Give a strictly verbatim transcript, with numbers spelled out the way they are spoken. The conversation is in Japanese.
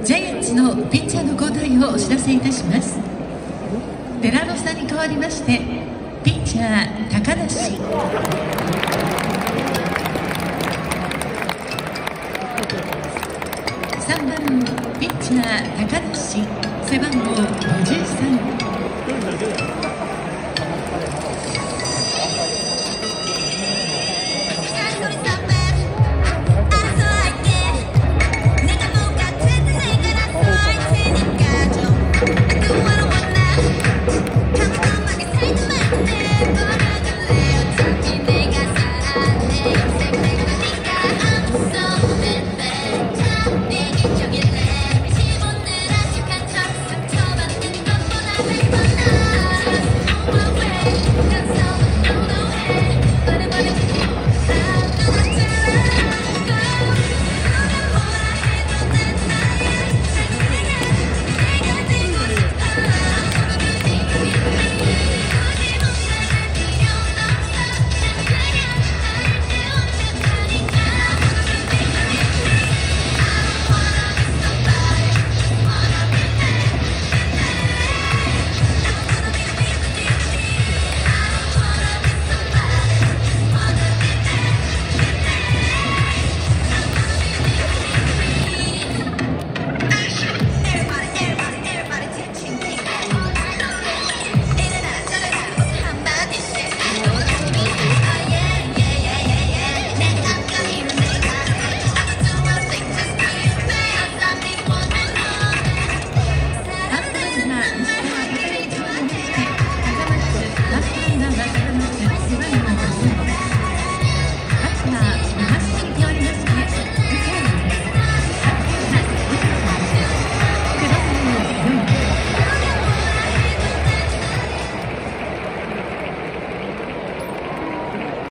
ジャイアンツのピッチャーの交代をお知らせいたします。デラロサに代わりましてピッチャー高梨、さんばんピッチャー高梨、背番号ごじゅうさん。